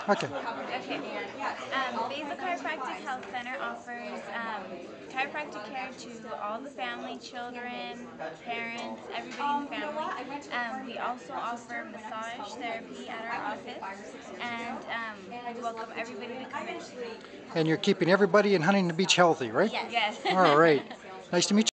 Okay. Okay. Basil Chiropractic Health Center offers chiropractic care to all the family, children, parents, everybody in the family. We also offer massage therapy at our office, and we welcome everybody to come in. And you're keeping everybody in Huntington Beach healthy, right? Yes. All right. Nice to meet you.